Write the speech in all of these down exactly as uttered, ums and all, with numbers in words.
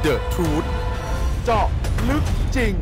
The Truth เจาะลึกจริง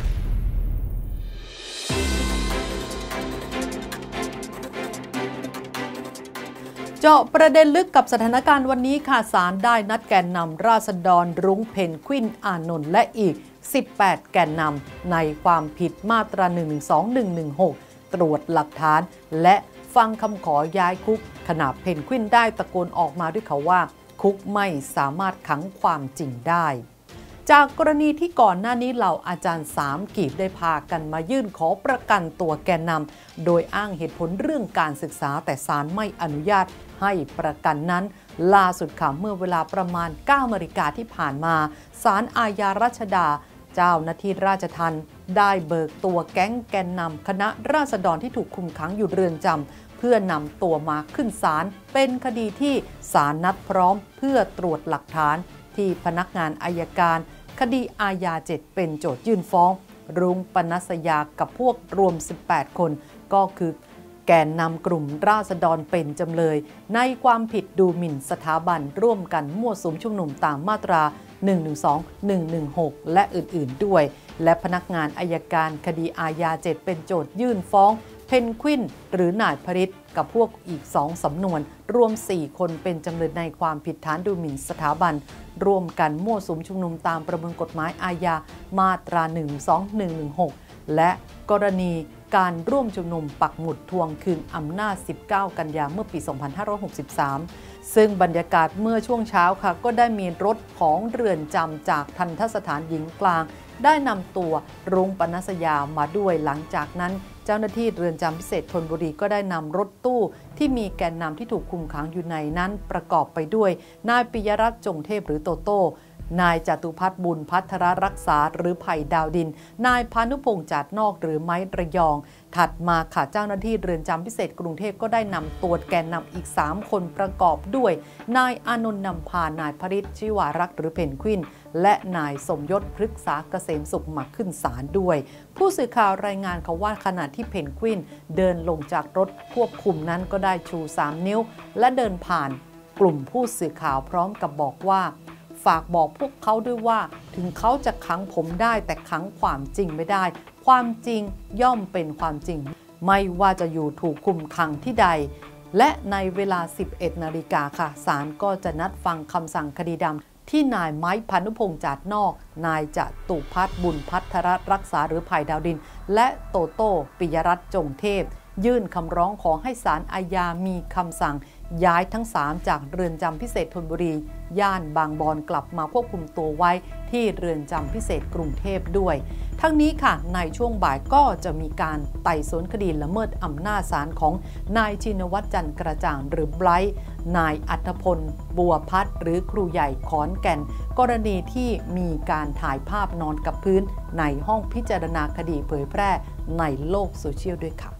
เจาะประเด็นลึกกับสถานการณ์วันนี้ค่ะศาลได้นัดแกนนำราษฎรรุ้งเพนกวินอานนท์และอีกสิบแปดแกนนำในความผิดมาตรา หนึ่งหนึ่งสอง หนึ่งหนึ่งหก ตรวจหลักฐานและฟังคำขอย้ายคุกขณะเพนกวินได้ตะโกนออกมาด้วยเขาว่าคุกไม่สามารถขังความจริงได้จากกรณีที่ก่อนหน้านี้เหล่าอาจารย์สามกีบได้พากันมายื่นขอประกันตัวแกนนำโดยอ้างเหตุผลเรื่องการศึกษาแต่ศาลไม่อนุญาตให้ประกันนั้นล่าสุดค่ะเมื่อเวลาประมาณ เก้านาฬิกาที่ผ่านมาศาลอาญารัชดาเจ้าหน้าที่ราชทัณฑ์ได้เบิกตัวแก๊งแกนนำคณะราษฎรที่ถูกคุมขังอยู่เรือนจำเพื่อนำตัวมาขึ้นศาลเป็นคดีที่ศาลนัดพร้อมเพื่อตรวจหลักฐานที่พนักงานอัยการคดีอาญาเจ็ดเป็นโจทยื่นฟ้องรุ้งปนัสยากับพวกรวมสิบแปดคนก็คือแกนนำกลุ่มราษฎรเป็นจำเลยในความผิดดูหมิ่นสถาบันร่วมกันมั่วสุมชุมนุมตามมาตรา หนึ่งหนึ่งสอง หนึ่งหนึ่งหก และอื่นๆด้วยและพนักงานอัยการคดีอาญาเจ็ดเป็นโจทยื่นฟ้องเพนกวินหรือนายพริตกับพวกอีกสองสำนวนรวมสี่คนเป็นจำเลยในความผิดฐานดูหมิ่นสถาบันร่วมกันมั่วสุมชุมนุมตามประมวลกฎหมายอาญามาตรา หนึ่งหนึ่งสอง หนึ่งหนึ่งหก และกรณีการร่วมชุมนุมปักหมุดทวงคืนอำนาจสิบเก้ากันยายนเมื่อปี สองพันห้าร้อยหกสิบสาม ซึ่งบรรยากาศเมื่อช่วงเช้าค่ะก็ได้มีรถของเรือนจำจากทัณฑสถานหญิงกลางได้นำตัวรุ้งปนัสยามาด้วยหลังจากนั้นเจ้าหน้าที่เรือนจำพิเศษธนบุรีก็ได้นำรถตู้ที่มีแกนนำที่ถูกคุมขังอยู่ในนั้นประกอบไปด้วยนายปิยรัตน์จงเทพหรือโตโต้นายจตุพัฒน์บุญพัทรรักษาหรือไผ่ดาวดินนายพานุพงษ์จาดนอกหรือไม้ระยองถัดมาค่ะเจ้าหน้าที่เรือนจำพิเศษกรุงเทพก็ได้นำตัวแกนนำอีกสามคนประกอบด้วยนายอานนท์นำพานายพริตชิวารักษ์หรือเพนกวินและนายสมยศพฤกษาเกษมสุขมาขึ้นศาลด้วยผู้สื่อข่าวรายงานเขาว่าขณะที่เพนกวินเดินลงจากรถควบคุมนั้นก็ได้ชูสามนิ้วและเดินผ่านกลุ่มผู้สื่อข่าวพร้อมกับบอกว่าฝากบอกพวกเขาด้วยว่าถึงเขาจะขังผมได้แต่ขังความจริงไม่ได้ความจริงย่อมเป็นความจริงไม่ว่าจะอยู่ถูกคุมขังที่ใดและในเวลา สิบเอ็ดนาฬิกาค่ะศาลก็จะนัดฟังคำสั่งคดีดำที่นายไม้พานุพงษ์จาดนอกนายจตุพัฒน์บุญพัทรรักษาหรือไผ่ดาวดินและโตโต้ปิยรัตน์จงเทพยื่นคำร้องขอให้ศาลอาญามีคำสั่งย้ายทั้งสามจากเรือนจำพิเศษธนบุรีย่านบางบอนกลับมาควบคุมตัวไว้ที่เรือนจำพิเศษกรุงเทพด้วยทั้งนี้ค่ะในช่วงบ่ายก็จะมีการไต่สวนคดีละเมิดอำนาจศาลของนายชินวัตรจันทร์กระจ่างหรือไบรท์นายอัธพลบัวพัฒน์หรือครูใหญ่ขอนแก่นกรณีที่มีการถ่ายภาพนอนกับพื้นในห้องพิจารณาคดีเผยแพร่ในโลกโซเชียลด้วยค่ะ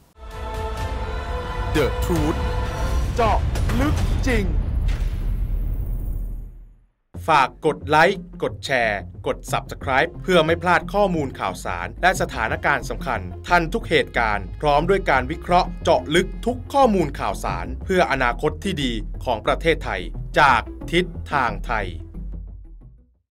The Truth เจาะลึกจริงฝากกดไลค์กดแชร์กด ซับสไครบ์ เพื่อไม่พลาดข้อมูลข่าวสารและสถานการณ์สำคัญทันทุกเหตุการณ์พร้อมด้วยการวิเคราะห์เจาะลึกทุกข้อมูลข่าวสารเพื่ออนาคตที่ดีของประเทศไทยจากทิศทางไทย